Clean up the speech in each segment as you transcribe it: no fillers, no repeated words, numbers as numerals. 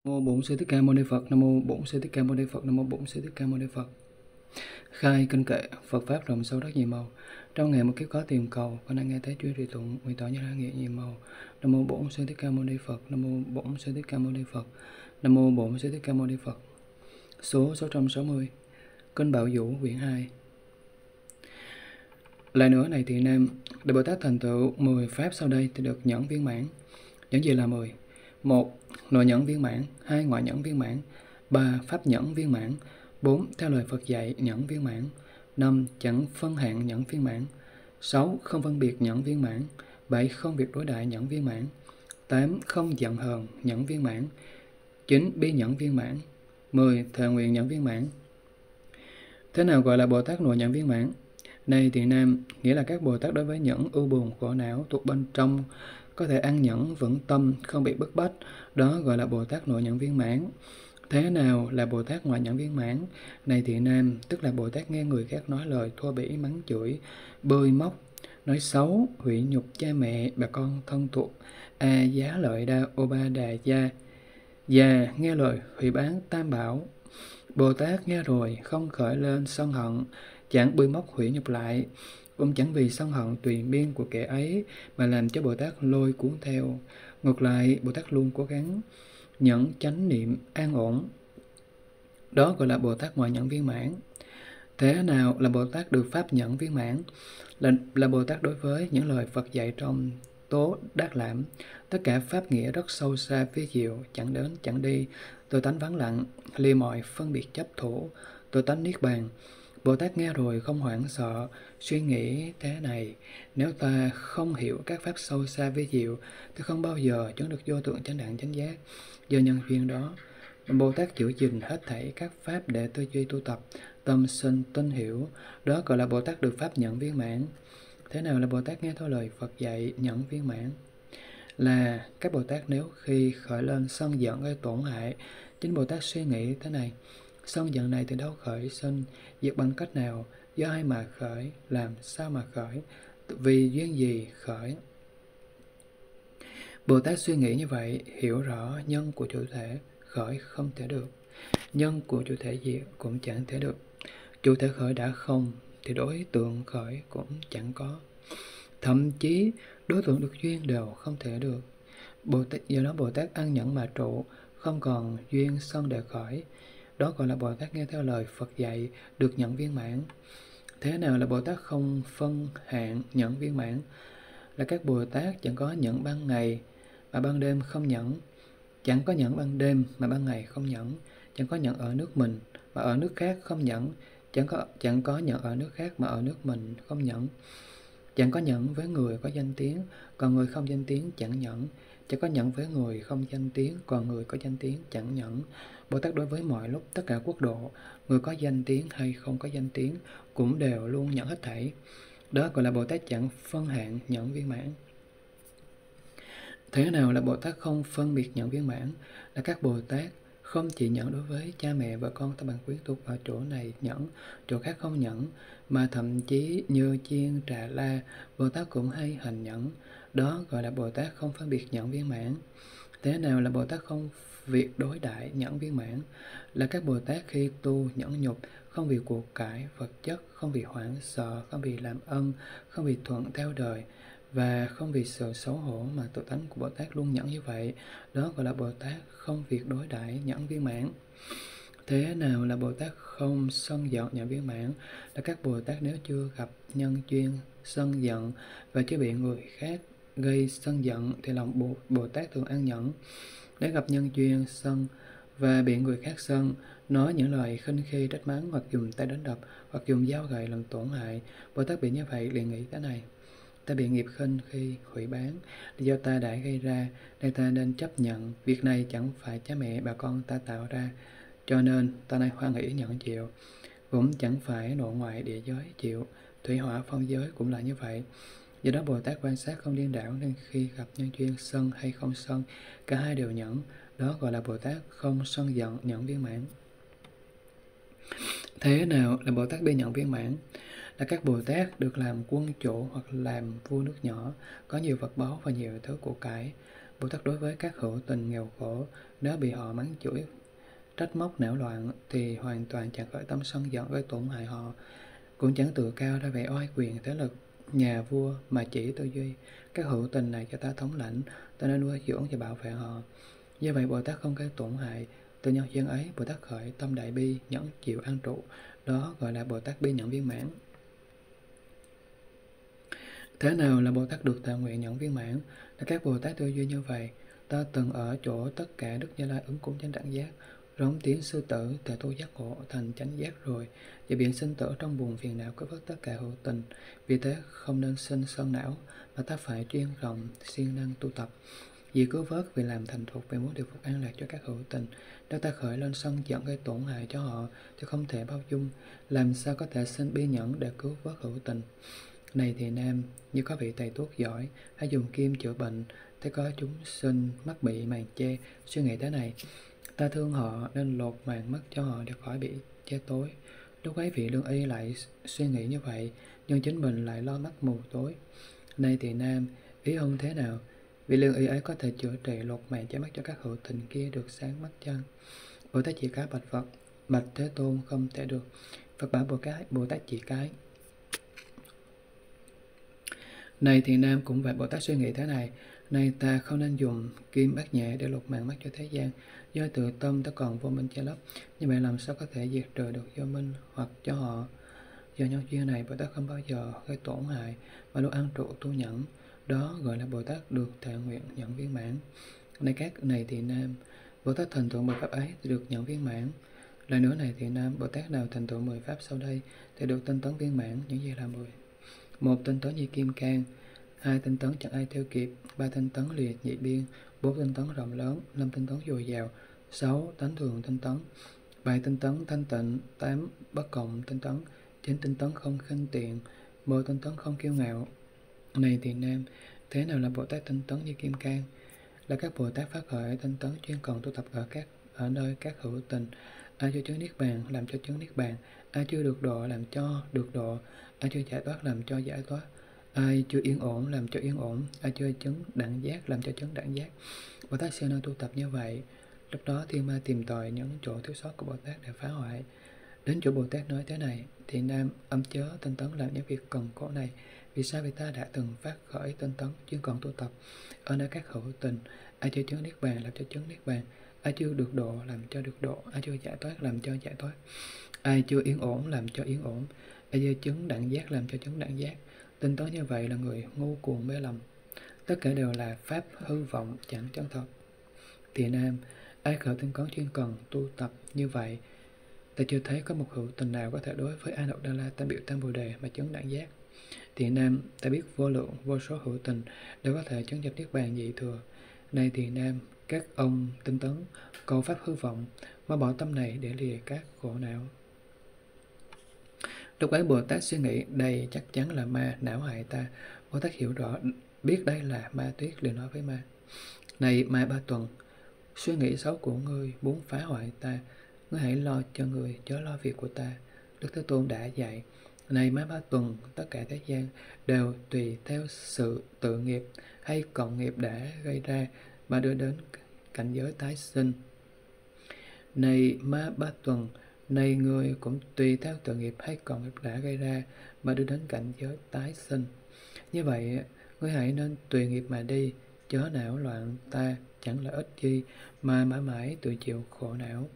Nam mô Bổn Sư Thích Ca Mâu Ni Phật. Nam mô Bổn Sư Thích Ca Mâu Ni Phật. Nam mô Bổn Sư Thích Ca Mâu Ni Phật. Khai kinh kệ, Phật pháp rộng sâu rất nhiều màu. Trong ngày một kiếp có tìm cầu, con đang nghe thấy chuyên trì tụng, nguyện tỏ như ra nghĩa nhiều màu. Nam mô Bổn Sư Thích Ca Mâu Ni Phật. Nam mô Bổn Sư Thích Ca Mâu Ni Phật. Nam mô Bổn Sư Thích Ca Mâu Ni Phật. Số 660. Kinh Bảo Vũ quyển 2. Lại nữa này thì Nam, Đại Bồ Tát thành tựu 10 pháp sau đây thì được nhẫn viên mãn. Những gì là 10? 1. Nội nhẫn viên mãn. 2. Ngoại nhẫn viên mãn. 3. Pháp nhẫn viên mãn. 4. Theo lời Phật dạy nhẫn viên mãn. 5. Chẳng phân hạn nhẫn viên mãn. 6. Không phân biệt nhẫn viên mãn. 7. Không việc đối đại nhẫn viên mãn. 8. Không giận hờn nhẫn viên mãn. 9. Bi nhẫn viên mãn. 10. Thệ nguyện nhẫn viên mãn. Thế nào gọi là Bồ Tát nội nhẫn viên mãn? Này Thiện Nam, nghĩa là các Bồ Tát đối với những ưu buồn khổ não thuộc bên trong có thể an nhẫn vững tâm, không bị bức bách, đó gọi là Bồ Tát nội nhẫn viên mãn. Thế nào là Bồ Tát ngoại nhẫn viên mãn? Này Thiện Nam, tức là Bồ Tát nghe người khác nói lời thô bỉ, mắng chửi, bơi móc, nói xấu, hủy nhục cha mẹ, bà con thân thuộc, a giá lợi đa ô ba đà gia, và nghe lời hủy bán tam bảo. Bồ Tát nghe rồi không khởi lên sân hận, chẳng bươi móc hủy nhục lại, cũng chẳng vì sân hận tùy miên của kẻ ấy mà làm cho Bồ Tát lôi cuốn theo. Ngược lại, Bồ Tát luôn cố gắng nhẫn chánh niệm an ổn. Đó gọi là Bồ Tát ngoại nhẫn viên mãn. Thế nào là Bồ Tát được pháp nhẫn viên mãn? Là Bồ Tát đối với những lời Phật dạy trong Tố Đát Lãm, tất cả pháp nghĩa rất sâu xa phi diệu, chẳng đến chẳng đi, tự tánh vắng lặng, ly mọi phân biệt chấp thủ, tự tánh niết bàn. Bồ Tát nghe rồi không hoảng sợ, suy nghĩ thế này: nếu ta không hiểu các pháp sâu xa vi diệu thì không bao giờ chứng được vô tượng chánh đẳng chánh giác. Do nhân duyên đó, Bồ Tát giữ gìn hết thảy các pháp để tư duy tu tập, tâm sinh tinh hiểu, đó gọi là Bồ Tát được pháp nhẫn viên mãn. Thế nào là Bồ Tát nghe theo lời Phật dạy nhẫn viên mãn? Là các Bồ Tát nếu khi khởi lên sân giận gây tổn hại, chính Bồ Tát suy nghĩ thế này: sân giận này từ đâu khởi sinh, diệt bằng cách nào, do ai mà khởi, làm sao mà khởi, vì duyên gì khởi. Bồ Tát suy nghĩ như vậy, hiểu rõ nhân của chủ thể khởi không thể được, nhân của chủ thể diệt cũng chẳng thể được. Chủ thể khởi đã không thì đối tượng khởi cũng chẳng có, thậm chí đối tượng được duyên đều không thể được. Do đó Bồ Tát ăn nhẫn mà trụ, không còn duyên sân để khởi, đó gọi là Bồ Tát nghe theo lời Phật dạy được nhẫn viên mãn. Thế nào là Bồ Tát không phân hạn nhẫn viên mãn? Là các Bồ Tát chẳng có nhẫn ban ngày mà ban đêm không nhẫn, chẳng có nhẫn ban đêm mà ban ngày không nhẫn, chẳng có nhẫn ở nước mình mà ở nước khác không nhẫn, chẳng có nhẫn ở nước khác mà ở nước mình không nhẫn, chẳng có nhẫn với người có danh tiếng, còn người không danh tiếng chẳng nhẫn, chẳng có nhẫn với người không danh tiếng, còn người có danh tiếng chẳng nhẫn. Bồ Tát đối với mọi lúc tất cả quốc độ, người có danh tiếng hay không có danh tiếng cũng đều luôn nhẫn hết thảy. Đó gọi là Bồ Tát chẳng phân hạn nhẫn viên mãn. Thế nào là Bồ Tát không phân biệt nhẫn viên mãn? Là các Bồ Tát không chỉ nhẫn đối với cha mẹ và con ta bằng quyến tục ở chỗ này nhẫn, chỗ khác không nhẫn, mà thậm chí như chiên trà la, Bồ Tát cũng hay hành nhẫn. Đó gọi là Bồ Tát không phân biệt nhẫn viên mãn. Thế nào là Bồ Tát không việc đối đại nhẫn viên mãn? Là các Bồ Tát khi tu nhẫn nhục, không vì của cải vật chất, không vì hoảng sợ, không vì làm ân, không vì thuận theo đời, và không vì sự xấu hổ mà tự tánh của Bồ Tát luôn nhẫn như vậy. Đó gọi là Bồ Tát không việc đối đãi nhẫn viên mãn. Thế nào là Bồ Tát không sân giận nhẫn viên mãn? Là các Bồ Tát nếu chưa gặp nhân duyên sân giận và chưa bị người khác gây sân giận thì lòng Bồ Tát thường an nhẫn. Nếu gặp nhân duyên sân và bị người khác sân, nói những lời khinh khi trách mắng, hoặc dùng tay đánh đập, hoặc dùng dao gậy làm tổn hại, Bồ Tát bị như vậy liền nghĩ thế này: ta bị nghiệp khinh khi hủy bán là do ta đã gây ra, nên ta nên chấp nhận. Việc này chẳng phải cha mẹ bà con ta tạo ra, cho nên ta nay hoan hỷ nhận chịu. Cũng chẳng phải nội ngoại địa giới chịu, thủy hỏa phong giới cũng là như vậy. Do đó Bồ Tát quan sát không điên đảo, nên khi gặp nhân duyên sân hay không sân, cả hai đều nhẫn. Đó gọi là Bồ Tát không sân giận nhẫn viên mãn. Thế nào là Bồ Tát bi nhẫn viên mãn? Là các Bồ Tát được làm quân chủ hoặc làm vua nước nhỏ, có nhiều vật báu và nhiều thứ của cải. Bồ Tát đối với các hữu tình nghèo khổ, nếu bị họ mắng chửi, trách móc não loạn thì hoàn toàn chẳng khởi tâm sân giận với tổn hại họ, cũng chẳng tự cao ra vẻ oai quyền thế lực nhà vua, mà chỉ tư duy các hữu tình này cho ta thống lãnh, ta nên nuôi dưỡng và bảo vệ họ. Do vậy Bồ Tát không gây tổn hại. Từ nhân duyên ấy, Bồ Tát khởi tâm đại bi, nhẫn chịu an trụ, đó gọi là Bồ Tát bi nhẫn viên mãn. Thế nào là Bồ Tát được thọ nguyện nhẫn viên mãn? Là các Bồ Tát tư duy như vậy: ta từng ở chỗ tất cả Đức Như Lai ứng cúng chánh đẳng giác, rống tiếng sư tử, tề tu giác ngộ thành chánh giác rồi, và biển sinh tử trong buồn phiền não cứu vớt tất cả hữu tình. Vì thế không nên sinh sân não, mà ta phải chuyên rộng siêng năng tu tập. Vì cứu vớt, vì làm thành thục, vì muốn điều phục an lạc cho các hữu tình. Nếu ta khởi lên sân giận gây tổn hại cho họ, thì không thể bao dung, làm sao có thể sinh bi nhẫn để cứu vớt hữu tình. Này thì nam, như có vị thầy thuốc giỏi, hay dùng kim chữa bệnh, thấy có chúng sinh mắc bị màn che, suy nghĩ thế này: ta thương họ nên lột màn mắt cho họ để khỏi bị che tối. Lúc ấy vị lương y lại suy nghĩ như vậy, nhưng chính mình lại lo mắt mù tối. Này thì nam, ý ông thế nào? Vị lương y ấy có thể chữa trị lột màn che mắt cho các hữu tình kia được sáng mắt chăng? Bồ Tát chỉ cái bạch Phật: bạch Thế Tôn, không thể được. Phật bảo Bồ Tát chỉ cái: này thì nam, cũng vậy. Bồ Tát suy nghĩ thế này: này ta không nên dùng kim bát nhã để lột màn mắt cho thế gian, do tự tâm ta còn vô minh che lấp. Như vậy làm sao có thể diệt trừ được vô minh hoặc cho họ? Do nhân duyên này, Bồ Tát không bao giờ gây tổn hại, mà luôn an trụ tu nhẫn, đó gọi là Bồ Tát được thệ nguyện nhẫn viên mãn. Này các này thì nam, Bồ Tát thành tựu 10 pháp ấy thì được nhẫn viên mãn. Lại nữa này thì nam, Bồ Tát nào thành tựu 10 pháp sau đây thì được tinh tấn viên mãn. Những gì là 10? 1. Tinh tấn như kim cang. 2. Tinh tấn chẳng ai theo kịp. 3. Tinh tấn liệt nhị biên. 4. Tinh tấn rộng lớn. 5. Tinh tấn dồi dào. 6. Tánh thường tinh tấn. 7. Tinh tấn thanh tịnh. 8. Bất cộng tinh tấn. 9. Tinh tấn không khinh tiện. 10. Tinh tấn không kiêu ngạo. Này thì nam, thế nào là Bồ Tát tinh tấn như kim cang? Là các Bồ Tát phát khởi tinh tấn chuyên cần tu tập ở nơi các hữu tình. Ai chưa chứng niết bàn làm cho chứng niết bàn, ai chưa được độ làm cho được độ, ai chưa giải thoát làm cho giải thoát, ai chưa yên ổn làm cho yên ổn, ai chưa chứng đẳng giác làm cho chứng đẳng giác. Bồ Tát siêng năng tu tập như vậy. Lúc đó thiên ma tìm tòi những chỗ thiếu sót của Bồ Tát để phá hoại. Đến chỗ Bồ Tát nói thế này: thì nam, âm chớ tinh tấn làm những việc cần khổ này. Vì sao? Vì ta đã từng phát khởi tinh tấn chuyên cần tu tập ở nơi các hữu tình. Ai chưa chứng niết bàn làm cho chứng niết bàn, ai chưa được độ làm cho được độ, ai chưa giải thoát làm cho giải thoát, ai chưa yên ổn làm cho yên ổn, ai chưa chứng đẳng giác làm cho chứng đẳng giác. Tinh tấn như vậy là người ngu cuồng mê lầm, tất cả đều là pháp hư vọng chẳng chân thật. Thì nam, ai khởi tinh tấn chuyên cần tu tập như vậy, ta chưa thấy có một hữu tình nào có thể đối với A Nậu Đa La Tam Biểu Tam Bồ Đề mà chứng đẳng giác. Thì nam, ta biết vô lượng vô số hữu tình đều có thể chứng nhập niết bàn nhị thừa. Này thì nam, các ông tinh tấn cầu pháp hư vọng, mà bỏ tâm này để lìa các khổ não. Lúc ấy Bồ Tát suy nghĩ: đây chắc chắn là ma não hại ta. Bồ Tát hiểu rõ, biết đây là ma tuyết, liền nói với ma: này ma Ba Tuần, suy nghĩ xấu của ngươi muốn phá hoại ta, ngươi hãy lo cho ngươi, chớ lo việc của ta. Đức Thế Tôn đã dạy: này ma Ba Tuần, tất cả thế gian đều tùy theo sự tự nghiệp hay cộng nghiệp đã gây ra mà đưa đến cảnh giới tái sinh. Này ma Ba Tuần, này người cũng tùy theo tự nghiệp hay cộng nghiệp đã gây ra mà đưa đến cảnh giới tái sinh. Như vậy, ngươi hãy nên tùy nghiệp mà đi, chớ não loạn ta, chẳng lợi ích gì mà mãi mãi tự chịu khổ não.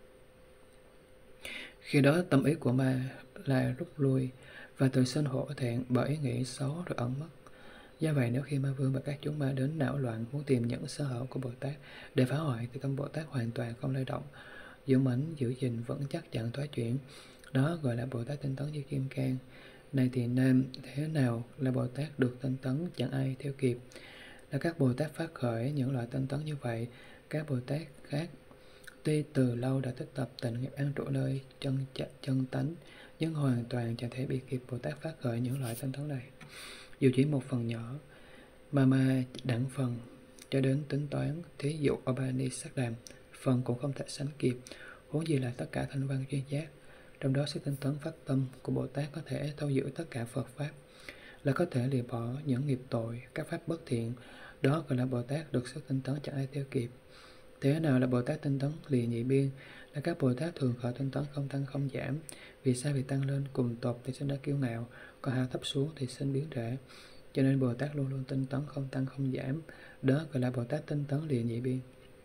Khi đó tâm ý của ma là rút lui và tự sinh hổ thẹn bởi ý nghĩ xấu rồi ẩn mất. Do vậy, nếu khi ma vương và các chúng ma đến não loạn muốn tìm những sơ hở của Bồ Tát để phá hoại, thì tâm Bồ Tát hoàn toàn không lay động, dũng mãnh giữ gìn vững chắc chẳng thoái chuyển. Đó gọi là Bồ Tát tinh tấn như kim cang. Này thì nam, thế nào là Bồ Tát được tinh tấn chẳng ai theo kịp? Là các Bồ Tát phát khởi những loại tinh tấn như vậy. Các Bồ Tát khác tuy từ lâu đã tích tập tịnh nghiệp an trụ nơi chân tánh, nhưng hoàn toàn chẳng thể bị kịp Bồ Tát phát khởi những loại tinh tấn này. Dù chỉ một phần nhỏ mà đẳng phần cho đến tính toán, thí dụ Upanishad phần cũng không thể sánh kịp, huống gì là tất cả thanh văn duyên giác. Trong đó sức tinh tấn phát tâm của Bồ Tát có thể thâu giữ tất cả Phật pháp, là có thể lìa bỏ những nghiệp tội, các pháp bất thiện, Đó gọi là Bồ Tát được sức tinh tấn chẳng ai theo kịp. Thế nào là Bồ Tát tinh tấn lìa nhị biên? Là các Bồ Tát thường khởi tinh tấn không tăng không giảm. Vì sao? Vì tăng lên cùng tột thì sinh ra kiêu ngạo, còn hạ thấp xuống thì sinh biến rễ. Cho nên Bồ Tát luôn luôn tinh tấn không tăng không giảm. Đó gọi là Bồ Tát tinh tấn lìa nhị biên.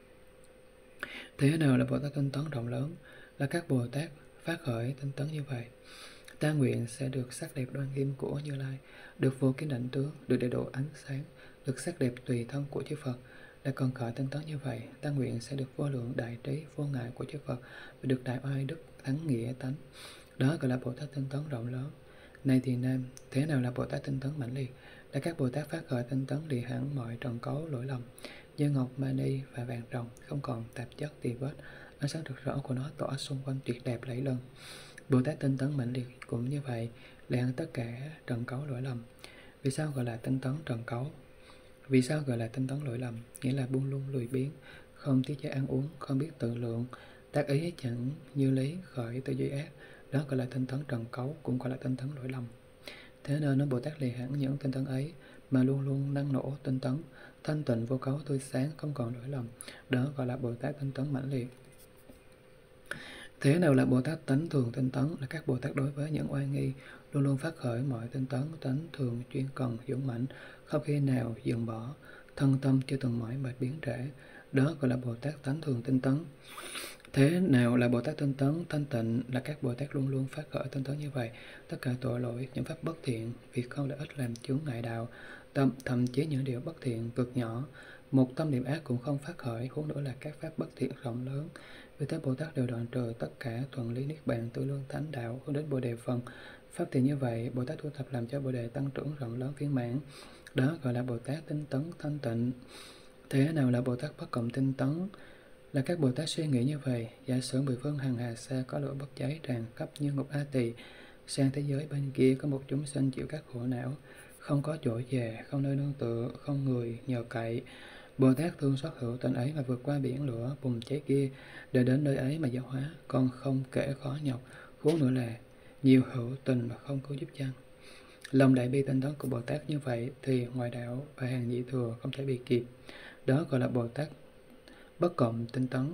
Thế nào là Bồ Tát tinh tấn rộng lớn? Là các Bồ Tát phát khởi tinh tấn như vậy: ta nguyện sẽ được sắc đẹp đoan nghiêm của Như Lai, được vô kiến đảnh tướng, được đầy đủ ánh sáng, được sắc đẹp tùy thân của chư Phật. Đã còn khởi tinh tấn như vậy, ta nguyện sẽ được vô lượng đại trí vô ngại của chư Phật, và được đại oai đức thắng nghĩa tánh. Đó gọi là Bồ Tát tinh tấn rộng lớn. Này thì nam, thế nào là Bồ Tát tinh tấn mãnh liệt? Là các Bồ Tát phát khởi tinh tấn lìa hẳn mọi trần cấu lỗi lầm, như ngọc mani và vàng ròng, không còn tạp chất tì vết. Ánh sáng rực rỡ của nó tỏa xung quanh tuyệt đẹp lẫy lừng. Bồ Tát tinh tấn mãnh liệt cũng như vậy, lìa hẳn tất cả trần cấu lỗi lầm. Vì sao gọi là tinh tấn trần cấu? Vì sao gọi là tinh tấn lỗi lầm? Nghĩa là buông lung lười biếng, không tiết chế ăn uống, không biết tự lượng, tác ý chẳng như lý, khởi tư duy ác. Đó gọi là tinh tấn trần cấu, cũng gọi là tinh tấn lỗi lầm. Thế nên nó Bồ Tát lìa hẳn những tinh tấn ấy, mà luôn luôn năng nổ tinh tấn, thanh tịnh vô cấu tươi sáng, không còn lỗi lầm. Đó gọi là Bồ Tát tinh tấn mãnh liệt. Thế nào là Bồ Tát tánh thường tinh tấn? Là các Bồ Tát đối với những oai nghi luôn luôn phát khởi mọi tinh tấn, tánh thường chuyên cần dũng mãnh, không khi nào dừng bỏ, thân tâm chưa từng mỏi mệt biến rễ. Đó gọi là Bồ Tát tánh thường tinh tấn. Thế nào là Bồ Tát tinh tấn thanh tịnh? Là các Bồ Tát luôn luôn phát khởi tinh tấn như vậy. Tất cả tội lỗi, những pháp bất thiện, việc không lợi ích làm chướng ngại đạo, thậm chí những điều bất thiện cực nhỏ, một tâm niệm ác cũng không phát khởi, huống nữa là các pháp bất thiện rộng lớn. Vì thế Bồ Tát đều đoạn trừ tất cả thuần lý niết bàn, tư lương thánh đạo, hướng đến Bồ đề phần. Pháp thiện như vậy, Bồ Tát tu tập làm cho Bồ đề tăng trưởng rộng lớn viên mãn. Đó gọi là Bồ Tát tinh tấn thanh tịnh. Thế nào là Bồ Tát bất cộng tinh tấn? Là các Bồ Tát suy nghĩ như vậy: giả sử mười phương hằng hà sa có lửa bốc cháy tràn khắp như ngục A Tỳ, sang thế giới bên kia có một chúng sinh chịu các khổ não, không có chỗ về, không nơi nương tựa, không người nhờ cậy. Bồ Tát thương xót hữu tình ấy mà vượt qua biển lửa bùng cháy kia, để đến nơi ấy mà giáo hóa, còn không kể khó nhọc, huống nữa là nhiều hữu tình mà không cứu giúp chăng. Lòng đại bi tinh tấn của Bồ Tát như vậy thì ngoại đạo và hàng nhị thừa không thể bị kịp. Đó gọi là Bồ Tát bất cộng tinh tấn.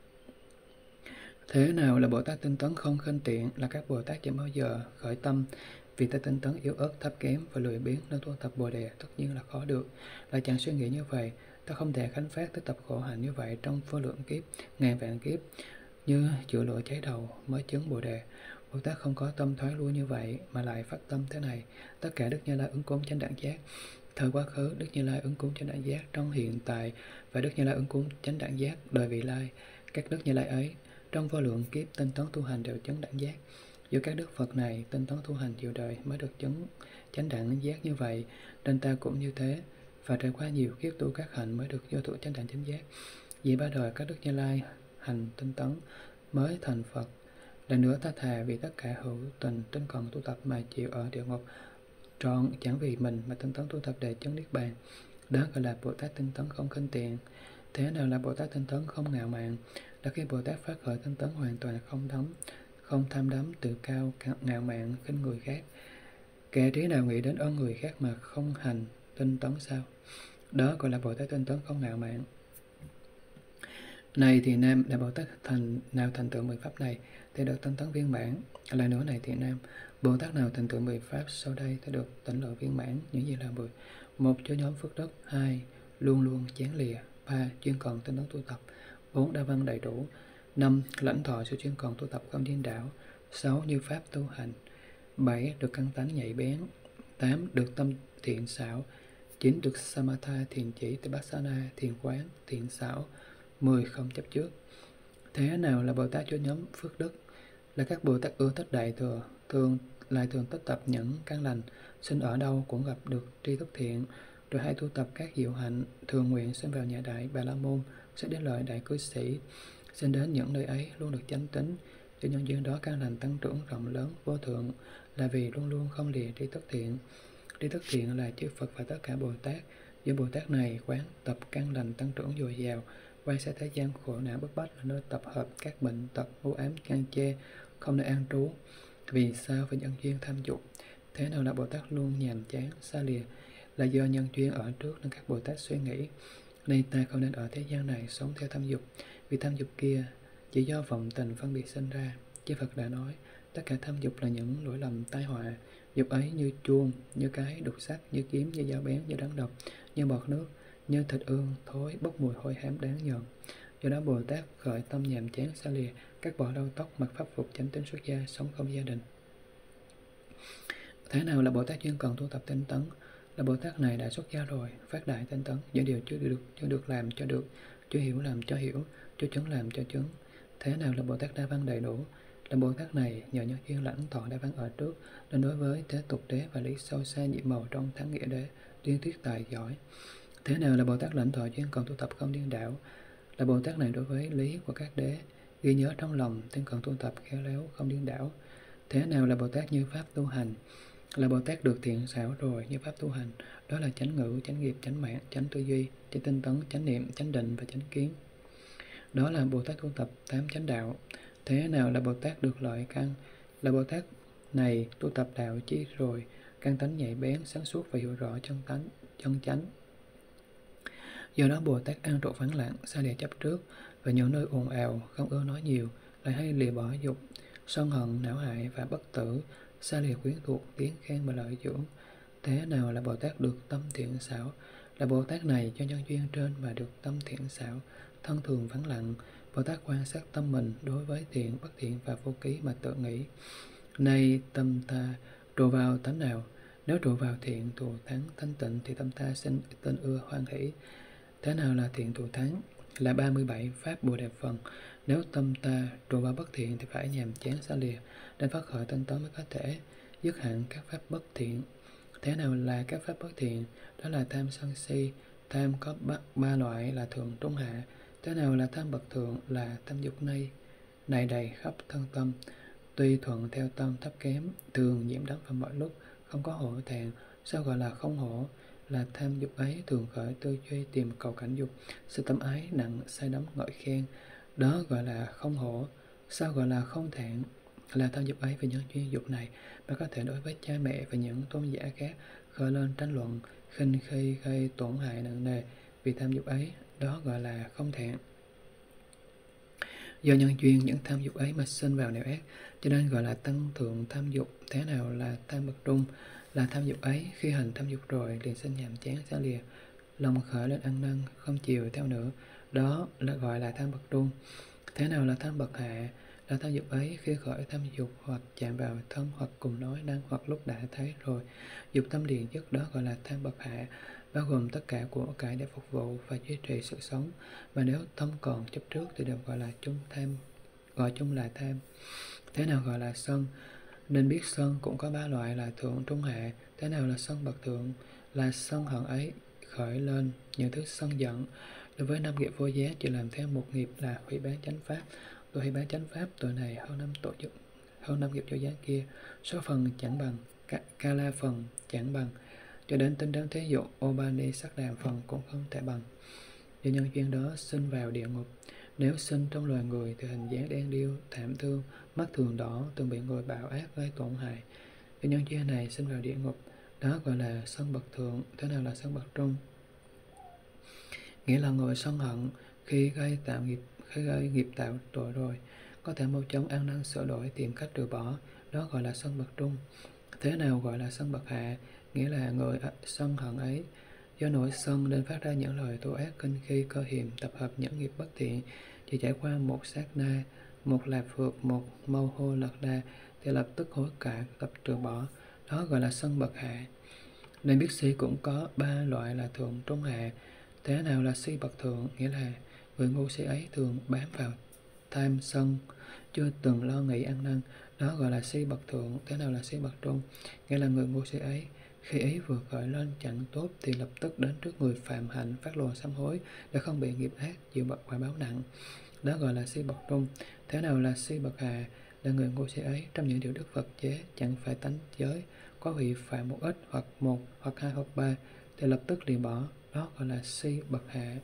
Thế nào là Bồ Tát tinh tấn không khinh tiện? Là các Bồ Tát chẳng bao giờ khởi tâm vì ta tinh tấn yếu ớt thấp kém và lười biếng nên tu tập Bồ đề tất nhiên là khó được. Là chẳng suy nghĩ như vậy, ta không thể khánh phát tới tập khổ hạnh như vậy trong vô lượng kiếp, ngàn vạn kiếp, như chữa lửa cháy đầu mới chứng Bồ đề. Bồ Tát không có tâm thoái lui như vậy mà lại phát tâm thế này: tất cả Đức Như Lai ứng cúng chánh đẳng giác. Thời quá khứ, Đức Như Lai ứng cúng chánh đẳng giác trong hiện tại, và Đức Như Lai ứng cúng chánh đẳng giác đời vị lai. Các Đức Như Lai ấy trong vô lượng kiếp tinh tấn tu hành đều chứng đẳng giác. Giữa các Đức Phật này tinh tấn tu hành nhiều đời mới được chứng chánh đẳng giác như vậy, nên ta cũng như thế, và trải qua nhiều kiếp tu các hạnh mới được vô thụ chánh đẳng chánh giác. Vì ba đời các Đức Như Lai hành tinh tấn mới thành Phật. Lần nữa ta thà vì tất cả hữu tình tinh cần tu tập mà chịu ở địa ngục trọn, chẳng vì mình mà tinh tấn tu tập để chứng niết bàn. Đó gọi là Bồ Tát tinh tấn không khinh tiện. Thế nào là Bồ Tát tinh tấn không ngạo mạn? Là khi Bồ Tát phát khởi tinh tấn hoàn toàn không tham đắm, tự cao, ngạo mạn, khinh người khác. Kẻ trí nào nghĩ đến ơn người khác mà không hành tinh tấn sao? Đó gọi là Bồ Tát tinh tấn không ngạo mạn. Này thì nam, là Bồ Tát nào thành tựu 10 pháp này thì được tinh tấn viên mãn. Lại nữa này thì nam, Bồ Tát nào thành tựu 10 pháp sau đây thì được tỉnh lộ viên mãn. Những gì là 10? 1. Cho nhóm phước đức. 2. Luôn luôn chán lìa. 3. Chuyên cần tinh tấn tu tập. 4. Đa văn đầy đủ. 5. Lãnh thọ sự chuyên cần tu tập không điên đảo. 6. Như pháp tu hành. 7. Được căn tánh nhạy bén. 8. Được tâm thiện xảo. 9. Được samatha thiền chỉ, vipassana thiền quán thiện xảo. 10. Không chấp trước. Thế nào là Bồ Tát cho nhóm phước đức? Là các Bồ Tát ưa thích đại thừa, thường tích tập những căn lành, sinh ở đâu cũng gặp được tri thức thiện, rồi hay tu tập các diệu hạnh, thường nguyện sinh vào nhà đại Bà La Môn, sẽ đến lợi đại cư sĩ, sinh đến những nơi ấy luôn được chánh tín. Cho nhân duyên đó căn lành tăng trưởng rộng lớn vô thượng, là vì luôn luôn không lìa tri thức thiện. Tri thức thiện là chư Phật và tất cả Bồ Tát. Do Bồ Tát này quán tập căn lành tăng trưởng dồi dào, quay xa thế gian khổ não bức bách là nơi tập hợp các bệnh tật u ám căn chê, không nơi an trú. Vì sao? Vì nhân duyên tham dục. Thế nào là Bồ Tát luôn nhàm chán, xa lìa là do nhân duyên ở trước nên các Bồ Tát suy nghĩ, nên ta không nên ở thế gian này sống theo tham dục, vì tham dục kia chỉ do vọng tình phân biệt sinh ra. Chư Phật đã nói, tất cả tham dục là những lỗi lầm tai họa. Dục ấy như chuông, như cái đục sắt, như kiếm, như dao bén, như rắn độc, như bọt nước, như thịt ương, thối, bốc mùi hôi hám đáng nhờn. Do đó Bồ Tát khởi tâm nhàm chán xa lìa, cắt bỏ râu tóc, mặc pháp phục, chánh tín xuất gia, sống không gia đình. Thế nào là Bồ Tát chuyên cần tu tập tinh tấn? Là Bồ Tát này đã xuất gia rồi, phát đại tinh tấn, những điều chưa được làm cho được, chưa hiểu làm cho hiểu, chưa chứng làm cho chứng. Thế nào là Bồ Tát đa văn đầy đủ? Là Bồ Tát này nhờ nhân duyên lãnh thọ đa văn ở trước, nên đối với thế tục đế và lý sâu xa nhiệm màu trong thắng nghĩa đế, tuyên thuyết tài giỏi. Thế nào là Bồ Tát lãnh thọ chuyên cần tu tập không điên đảo? Là Bồ Tát này đối với lý của các đế ghi nhớ trong lòng, nên cần tu tập khéo léo không điên đảo. Thế nào là Bồ Tát như pháp tu hành? Là Bồ Tát được thiện xảo rồi như pháp tu hành, đó là chánh ngữ, chánh nghiệp, chánh mạng, chánh tư duy, chánh tinh tấn, chánh niệm, chánh định và chánh kiến. Đó là Bồ Tát tu tập tám chánh đạo. Thế nào là Bồ Tát được lợi căn? Là Bồ Tát này tu tập đạo chi rồi, căn tánh nhạy bén, sáng suốt và hiểu rõ chân chánh. Do đó Bồ Tát an trụ vắng lặng, xa lìa chấp trước và những nơi ồn ào, không ưa nói nhiều, lại hay lìa bỏ dục, sân hận, não hại và bất tử, xa lìa quyến thuộc, tiếng khen và lợi dưỡng. Thế nào là Bồ Tát được tâm thiện xảo? Là Bồ Tát này cho nhân duyên trên mà được tâm thiện xảo, thân thường vắng lặng. Bồ Tát quan sát tâm mình đối với thiện, bất thiện và vô ký mà tự nghĩ, nay tâm ta trụ vào tánh nào? Nếu trụ vào thiện thù thắng thanh tịnh thì tâm ta sinh tên ưa hoan hỷ. Thế nào là thiện thù thắng? Là 37 pháp Bồ Đề phần. Nếu tâm ta trụ vào bất thiện thì phải nhàm chán xa lìa, nên phát khởi tinh tấn mới có thể dứt hẳn các pháp bất thiện. Thế nào là các pháp bất thiện? Đó là tham sân si. Tham có ba loại là thượng trung hạ. Thế nào là tham bậc thượng? Là tham dục này đầy khắp thân tâm, tuy thuận theo tâm thấp kém, thường nhiễm đắm vào mọi lúc, không có hổ thẹn. Sao gọi là không hổ? Là tham dục ấy thường khởi tư duy tìm cầu cảnh dục, sự tâm ái nặng say đắm ngợi khen, đó gọi là không hổ. Sao gọi là không thẹn? Là tham dục ấy về nhân duyên dục này mà có thể đối với cha mẹ và những tôn giả khác khởi lên tranh luận, khinh khi gây tổn hại nặng nề vì tham dục ấy, đó gọi là không thẹn. Do nhân duyên những tham dục ấy mà sinh vào nẻo ác, cho nên gọi là tăng thượng tham dục. Thế nào là tham bậc trung? Là tham dục ấy khi hành tham dục rồi liền sinh nhàm chán xa lìa, lòng khởi lên ăn năn, không chiều theo nữa, đó là gọi là tham bậc trung. Thế nào là tham bậc hạ? Là tham dục ấy khi khởi tham dục hoặc chạm vào thân hoặc cùng nói năng hoặc lúc đã thấy rồi dục tâm liền dứt, đó gọi là tham bậc hạ, bao gồm tất cả của cải để phục vụ và duy trì sự sống, mà nếu tâm còn chấp trước thì đều gọi là chung tham, gọi chung là tham. Thế nào gọi là sân? Nên biết sân cũng có ba loại là thượng trung hạ. Thế nào là sân bậc thượng? Là sân hận ấy khởi lên những thứ sân giận. Đối với năm nghiệp vô giá chỉ làm theo một nghiệp là hủy bán chánh pháp. Tội hủy bán chánh pháp, tội này hơn năm nghiệp vô giá kia, số phần chẳng bằng, ca la phần chẳng bằng, cho đến tính đến thế dụ Obani sắc đàm phần cũng không thể bằng. Do nhân duyên đó sinh vào địa ngục. Nếu sinh trong loài người thì hình dáng đen điêu, thảm thương, mắt thường đỏ, từng bị người bạo ác gây tổn hại. Do nhân duyên này sinh vào địa ngục, đó gọi là sân bậc thượng. Thế nào là sân bậc trung? Nghĩa là người sân hận khi gây nghiệp tạo tội rồi, có thể mau chóng ăn năn sửa đổi tìm cách từ bỏ, đó gọi là sân bậc trung. Thế nào gọi là sân bậc hạ? Nghĩa là người sân hận ấy do nỗi sân nên phát ra những lời thô ác kinh khi cơ hiềm, tập hợp những nghiệp bất thiện, chỉ trải qua một sát na, một lạp phược, một mâu hô lật đa thì lập tức hối cải tập từ bỏ, đó gọi là sân bậc hạ. Nên biết si cũng có ba loại là thượng trung hạ. Thế nào là si bậc thượng? Nghĩa là người ngu si ấy thường bám vào tham sân, chưa từng lo nghĩ ăn năn, đó gọi là si bậc thượng. Thế nào là si bậc trung? Nghĩa là người ngu si ấy khi ý vừa khởi lên chẳng tốt thì lập tức đến trước người phạm hạnh phát lộ sám hối để không bị nghiệp ác chịu bậc quả báo nặng, đó gọi là si bậc trung. Thế nào là si bậc hạ? Là người ngu si ấy trong những điều Đức Phật chế chẳng phải tánh giới, có hủy phạm một ít hoặc một hoặc hai hoặc ba thì lập tức liền bỏ, đó gọi là si bậc hạ.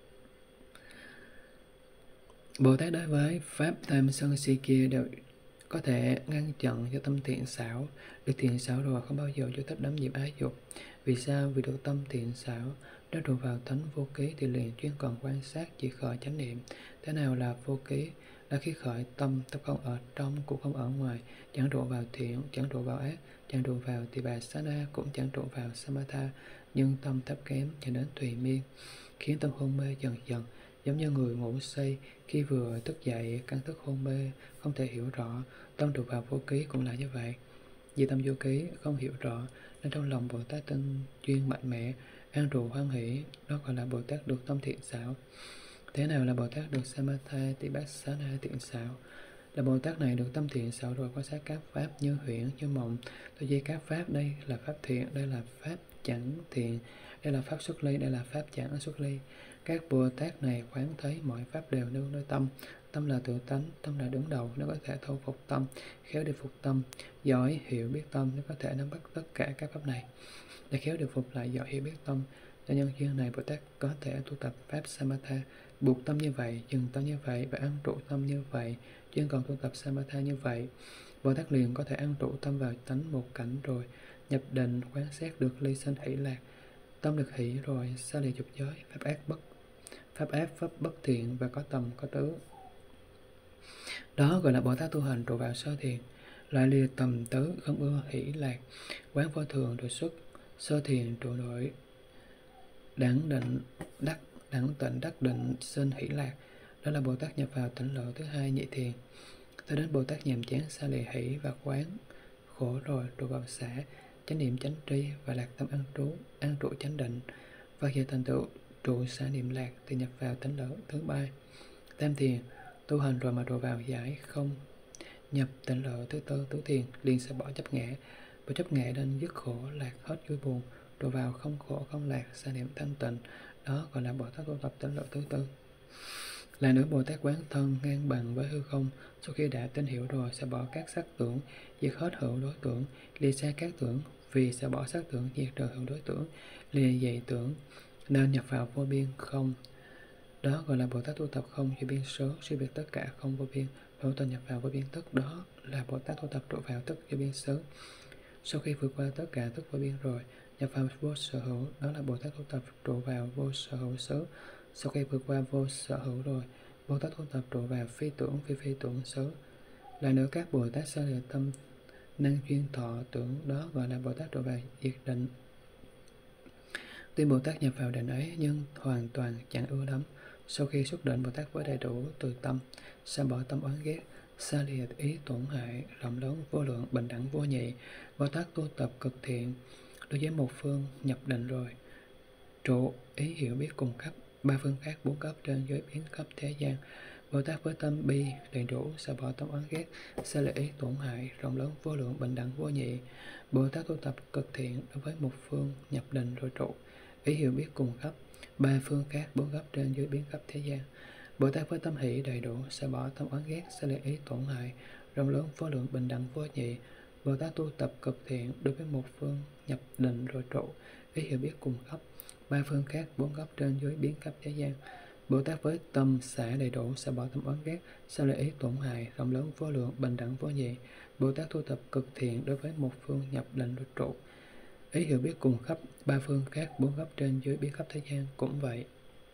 Bồ Tát đối với pháp tham sân si kia đều có thể ngăn chặn cho tâm thiện xảo. Được thiện xảo rồi không bao giờ cho thích đắm nhiễm ái dục. Vì sao? Vì được tâm thiện xảo, nếu trụ vào tánh vô ký thì liền chuyên cần quan sát, chỉ khởi chánh niệm. Thế nào là vô ký? Là khi khởi tâm không ở trong cũng không ở ngoài, chẳng trụ vào thiện, chẳng trụ vào ác, chẳng trụ vào Vipassana, cũng chẳng trụ vào Samatha, nhưng tâm thấp kém cho đến tùy miên, khiến tâm hôn mê dần dần, giống như người ngủ say, khi vừa thức dậy căn thức hôn mê, không thể hiểu rõ. Tâm trụ vào vô ký cũng là như vậy. Vì tâm vô ký không hiểu rõ nên trong lòng Bồ Tát tinh chuyên mạnh mẽ, an trụ hoan hỷ, đó gọi là Bồ Tát được tâm thiện xảo. Thế nào là Bồ Tát được Samatha Vipassana thiện xảo? Là Bồ Tát này được tâm thiện xảo rồi quan sát các pháp như huyễn, như mộng, tư duy các pháp. Đây là pháp thiện, đây là pháp chẳng thiện, đây là pháp xuất ly, đây là pháp chẳng xuất ly. Các Bồ Tát này quán thấy mọi pháp đều nương nơi tâm. Tâm là tự tánh, tâm là đứng đầu, nếu có thể thâu phục tâm, khéo điều phục tâm, giỏi hiểu biết tâm, nếu có thể nắm bắt tất cả các pháp này. Để khéo điều phục lại giỏi hiểu biết tâm, cho nhân duyên này Bồ Tát có thể tu tập pháp Samatha, buộc tâm như vậy, dừng tâm như vậy và an trụ tâm như vậy. Chuyên còn tu tập Samatha như vậy, Bồ Tát liền có thể an trụ tâm vào tánh một cảnh rồi nhập định, quan sát được ly sinh hỷ lạc. Tâm được hỷ rồi, xa lìa dục giới, pháp ác, pháp bất thiện và có tầm có tứ. Đó gọi là Bồ Tát tu hành trụ vào sơ thiền. Lại lìa tầm tứ, không ưa hỷ lạc, quán vô thường rồi xuất sơ thiền trụ nội đẳng định đắc đẳng tịnh đắc định sinh hỷ lạc. Đó là Bồ Tát nhập vào tỉnh lộ thứ hai nhị thiền. Tới đến Bồ Tát nhàm chán xa lìa hỷ và quán khổ rồi trụ vào xả chánh niệm chánh tri và lạc tâm an trụ chánh định, và giờ thành tựu trụ xả niệm lạc thì nhập vào tỉnh lộ thứ ba tam thiền. Tu hành rồi mà trụ vào giải không, nhập tỉnh lộ thứ tư tứ thiền, liền sẽ bỏ chấp ngã, bỏ chấp ngã nên dứt khổ lạc hết vui buồn, trụ vào không khổ không lạc xả niệm thanh tịnh. Đó gọi là Bồ Tát tu tập tỉnh lộ thứ tư. Lại nữa, Bồ Tát quán thân ngang bằng với hư không, sau khi đã tin hiểu rồi sẽ bỏ các sắc tưởng, diệt hết hữu đối tưởng, lìa xa các tưởng, vì sẽ bỏ sắc tưởng, diệt trừ hữu đối tưởng, lìa dày tưởng, nên nhập vào vô biên không. Đó gọi là Bồ Tát tu tập không duy biên số, suy biệt tất cả không vô biên, hữu tình nhập vào vô biên tức. Đó là Bồ Tát tu tập trụ vào tức duy biên số. Sau khi vượt qua tất cả tức vô biên rồi, nhập vào vô sở hữu. Đó là Bồ Tát tu tập trụ vào vô sở hữu số. Sau khi vượt qua vô sở hữu rồi, Bồ Tát tu tập trụ vào phi tưởng phi tưởng số. Lại nữa, các Bồ Tát xa lìa tâm năng chuyên thọ tưởng, đó gọi là Bồ Tát trụ vào diệt định. Tuy Bồ Tát nhập vào định ấy nhưng hoàn toàn chẳng ưa lắm. Sau khi xuất định, Bồ Tát với đầy đủ từ tâm, xa bỏ tâm oán ghét, xa lìa ý tổn hại, rộng lớn vô lượng bình đẳng vô nhị. Bồ Tát tu tập cực thiện, đối với một phương nhập định rồi, trụ ý hiểu biết cùng cấp, ba phương khác, bốn cấp trên dưới biến cấp thế gian. Bồ Tát với tâm bi đầy đủ, xa bỏ tâm oán ghét, xa lìa ý tổn hại, rộng lớn vô lượng bình đẳng vô nhị. Bồ Tát tu tập cực thiện đối với một phương nhập định rồi trụ ý hiểu biết cùng cấp, ba phương khác, bốn cấp trên dưới biến cấp thế gian. Bồ Tát với tâm hỷ đầy đủ, sẽ bỏ tâm oán ghét, sẽ lìa ý tổn hại, rộng lớn vô lượng bình đẳng vô nhị. Bồ Tát tu tập cực thiện đối với một phương nhập định rồi trụ ý hiểu biết cùng cấp, ba phương khác, bốn cấp trên dưới biến cấp thế gian. Bồ Tát với tâm xả đầy đủ, sẽ bỏ tâm oán ghét, sẽ lìa ý tổn hại, rộng lớn vô lượng bình đẳng vô nhị. Bồ Tát tu tập cực thiện đối với một phương nhập định rồi trụ ý hiểu biết cùng khắp, ba phương khác, bốn cấp trên dưới biến khắp thế gian cũng vậy.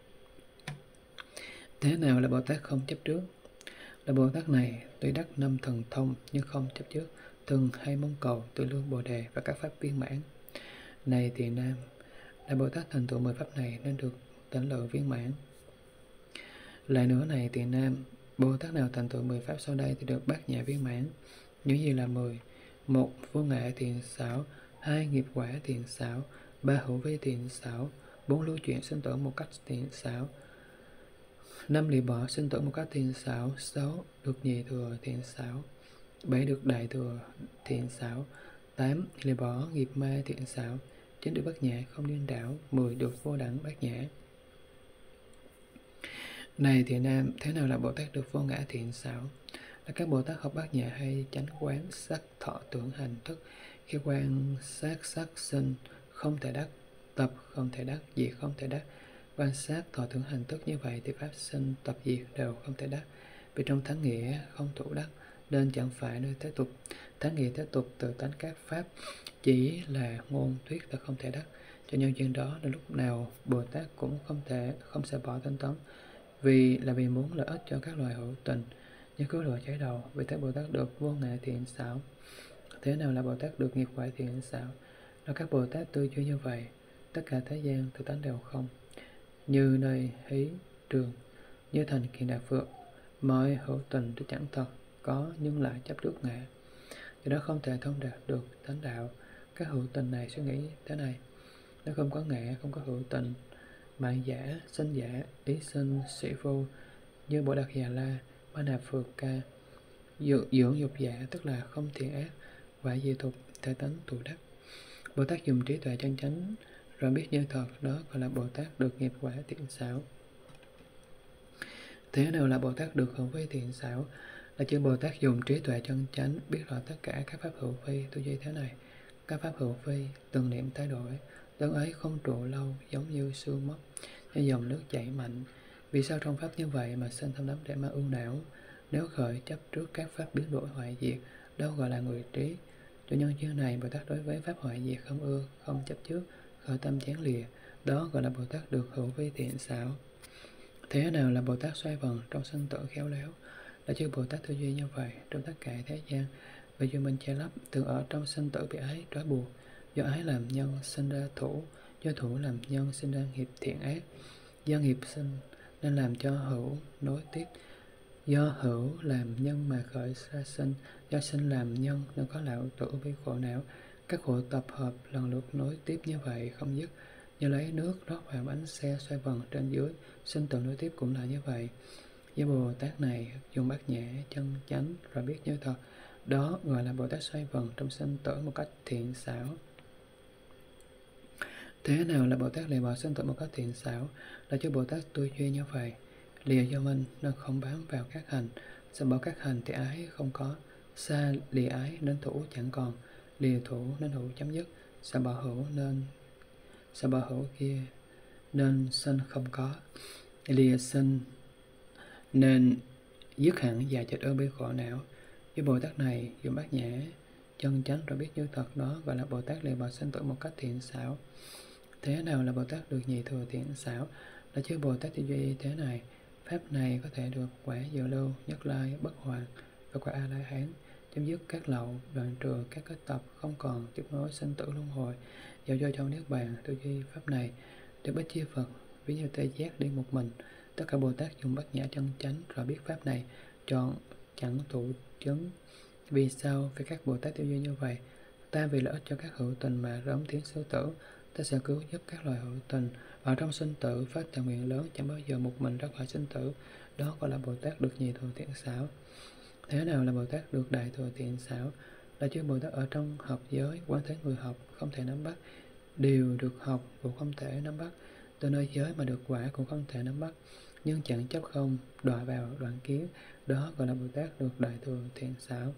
Thế nào là Bồ Tát không chấp trước? Là Bồ Tát này tuy đắc năm thần thông nhưng không chấp trước, thường hay mong cầu tự lương Bồ đề và các pháp viên mãn. Này Tỳ Nam, là Bồ Tát thành tựu 10 pháp này nên được tỉnh lự viên mãn. Lại nữa này Tỳ Nam, Bồ Tát nào thành tựu 10 pháp sau đây thì được bát nhã viên mãn. Những gì là 10? 1. Vô ngã thiện xảo. 2. Nghiệp quả thiện xảo. 3. Hữu vi thiện xảo. 4. Lưu chuyển sinh tử một cách thiện xảo. 5. Lìa bỏ sinh tử một cách thiện xảo. 6. Được nhị thừa thiện xảo. 7. Được đại thừa thiện xảo. 8. Lìa bỏ nghiệp ma thiện xảo. 9. Được bát nhã không điên đảo. 10. Được vô đẳng bát nhã. Này Thiện Nam, thế nào là Bồ Tát được vô ngã thiện xảo? Là các Bồ Tát học bát nhã hay chánh quán sắc thọ tưởng hành thức. Khi quan sát sắc sinh không thể đắc, tập không thể đắc, diệt không thể đắc. Quan sát thọ tưởng hành thức như vậy thì pháp sinh tập diệt đều không thể đắc. Vì trong thắng nghĩa không thủ đắc, nên chẳng phải nơi thế tục. Thánh nghĩa thế tục tự tánh các pháp chỉ là ngôn thuyết và không thể đắc. Cho nhân duyên đó là lúc nào Bồ Tát cũng không sẽ bỏ tinh tấn, vì muốn lợi ích cho các loài hữu tình, như cứu lửa cháy đầu. Vì thế Bồ Tát được vô ngại thiện xảo. Thế nào là Bồ Tát được nghiệp quả thiện xảo? Là các Bồ Tát tư duy như vậy, tất cả thế gian tự tánh đều không, như nơi hí trường, như thành kiện đà phượng, mọi hữu tình thì chẳng thật có nhưng lại chấp trước ngã, do đó không thể thông đạt được thánh đạo. Các hữu tình này suy nghĩ thế này: nếu không có ngã, không có hữu tình, mạng giả, sinh giả, ý sinh, sĩ vô, như Bồ Đạt Già La, Ba Nạp Phược Ca, dưỡng dục giả, tức là không thiện ác, quả diệt tục, thể tánh tụ đắc. Bồ Tát dùng trí tuệ chân chánh rồi biết như thật, đó gọi là Bồ Tát được nghiệp quả thiện xảo. Thế nào là Bồ Tát được hữu vi thiện xảo? Là chư Bồ Tát dùng trí tuệ chân chánh biết rõ tất cả các pháp hữu vi. Tư duy thế này: các pháp hữu vi từng niệm thay đổi, đơn ấy không trụ lâu, giống như sương mất, như dòng nước chảy mạnh. Vì sao trong pháp như vậy mà sinh tâm đắm để mà ưu não? Nếu khởi chấp trước các pháp biến đổi hoại diệt, đâu gọi là người trí. Cho nhân duyên này, Bồ Tát đối với pháp hoại diệt không ưa, không chấp trước, khởi tâm chán lìa, đó gọi là Bồ Tát được hữu vi thiện xảo. Thế nào là Bồ Tát xoay vần trong sinh tử khéo léo? Là chư Bồ Tát tư duy như vậy trong tất cả thế gian, vì do mình che lấp, thường ở trong sinh tử bị ái trói buộc. Do ái làm nhân sinh ra thủ, do thủ làm nhân sinh ra nghiệp thiện ác, do nghiệp sinh nên làm cho hữu nối tiếp, do hữu làm nhân mà khởi ra sinh, do sinh làm nhân nên có lão tử vi khổ não. Các khổ tập hợp lần lượt nối tiếp như vậy không dứt, như lấy nước rót vào bánh xe xoay vần trên dưới. Sinh tử nối tiếp cũng là như vậy. Với Bồ Tát này dùng bát nhã chân chánh rồi biết như thật, đó gọi là Bồ Tát xoay vần trong sinh tử một cách thiện xảo. Thế nào là Bồ Tát lìa bỏ sinh tử một cách thiện xảo? Là cho Bồ Tát tư duy như vậy: lìa do mình nên không bám vào các hành, sẽ bỏ các hành thì ái không có, xa lìa ái nên thủ chẳng còn, lìa thủ nên hữu chấm dứt, sẽ bỏ hữu kia nên sinh không có, lìa sinh nên dứt hẳn già chết ơ bi khổ não. Với Bồ Tát này dùng bát nhã chân chánh rồi biết như thật, đó gọi là Bồ Tát lìa bỏ sinh tử một cách thiện xảo. Thế nào là Bồ Tát được nhị thừa thiện xảo? Là chư Bồ Tát tư duy thế này: pháp này có thể được quả dự lưu, nhất lai, bất hoàn và quả A La Hán, chấm dứt các lậu, đoạn trừ các kết tập, không còn tiếp nối sinh tử luân hồi, giao do trong niết bàn. Tư duy pháp này được bích chi Phật, ví như tê giác đi một mình. Tất cả Bồ Tát dùng bát nhã chân chánh rồi biết pháp này, chọn chẳng tụ chứng. Vì sao? Vì các Bồ Tát tư duy như vậy: ta vì lợi ích cho các hữu tình mà rống tiếng sư tử, ta sẽ cứu giúp các loài hữu tình. Ở trong sinh tử phát tà nguyện lớn, chẳng bao giờ một mình ra khỏi sinh tử, đó gọi là Bồ Tát được nhị thừa thiện xảo. Thế nào là Bồ Tát được đại thừa thiện xảo? Là chư Bồ Tát ở trong học giới, quán thế người học không thể nắm bắt, điều được học cũng không thể nắm bắt, từ nơi giới mà được quả cũng không thể nắm bắt, nhưng chẳng chấp không, đọa vào đoạn kiến, đó gọi là Bồ Tát được đại thừa thiện xảo.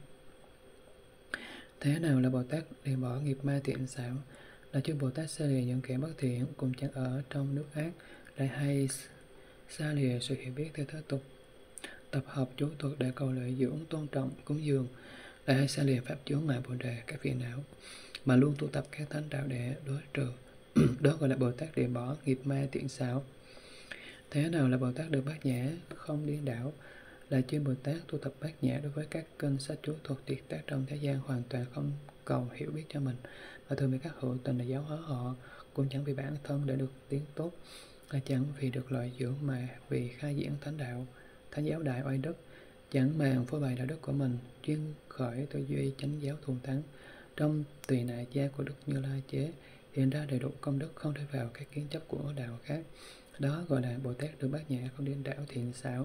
Thế nào là Bồ Tát lìa bỏ nghiệp ma thiện xảo? Là chư Bồ Tát xa lìa những kẻ bất thiện, cùng chẳng ở trong nước ác, lại hay xa lìa sự hiểu biết theo thế tục, tập hợp chú thuật để cầu lợi dưỡng, tôn trọng, cúng dường, lại hay xa lìa pháp chướng ngại bồ đề, các phiền não, mà luôn tu tập các thánh đạo để đối trừ. Đó gọi là Bồ Tát lìa bỏ nghiệp ma thiện xảo. Thế nào là Bồ Tát được bát nhã không điên đảo? Là chư Bồ Tát tu tập bát nhã đối với các kênh sách chú thuật tuyệt tác trong thế gian, hoàn toàn không cầu hiểu biết cho mình, và thường bị các hữu tình để giáo hóa họ, cũng chẳng vì bản thân để được tiến tốt, là chẳng vì được lợi dưỡng mà vì khai diễn thánh đạo, thánh giáo đại oai đức, chẳng màng phô bày đạo đức của mình, chuyên khởi tư duy chánh giáo thuần thắng. Trong tùy nại gia của Đức Như Lai chế hiện ra đầy đủ công đức, không rơi vào các kiến chấp của đạo khác, đó gọi là Bồ Tát được bát nhã không điên đảo thiện xảo.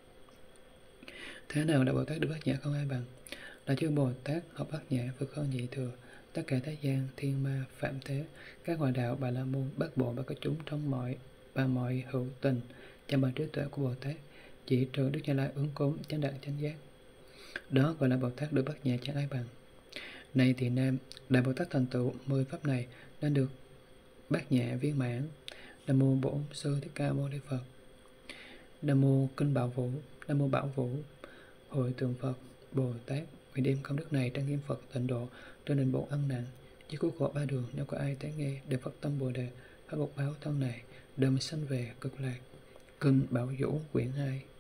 Thế nào là Bồ Tát được bát nhã không ai bằng? Là chư Bồ Tát học bát nhã vượt hơn nhị thừa, tất cả thế gian, thiên ma, phạm thế, các ngoại đạo, bà la môn, bát bộ và các chúng trong mọi hữu tình, chẳng bằng trí tuệ của Bồ Tát, chỉ trừ Đức Như Lai ứng cúng chánh đẳng chánh giác, đó gọi là Bồ Tát được bát nhã chẳng ai bằng. Này Tỳ Nam, Đại Bồ Tát thành tựu 10 pháp này nên được bát nhã viên mãn. Nam mô Bổn Sư Thích Ca Mâu Ni Phật. Nam mô Kinh Bảo Vũ. Nam mô Bảo Vũ Hội Tượng Phật. Bồ Tát, vì đem công đức này trang nghiêm Phật tịnh độ trên nền bổn ân nặng, với cứu khổ ba đường. Nếu có ai tán nghe đều Phật tâm Bồ đề, phát một báo thân này đều sanh về cực lạc. Kinh Bảo Vũ quyển 2.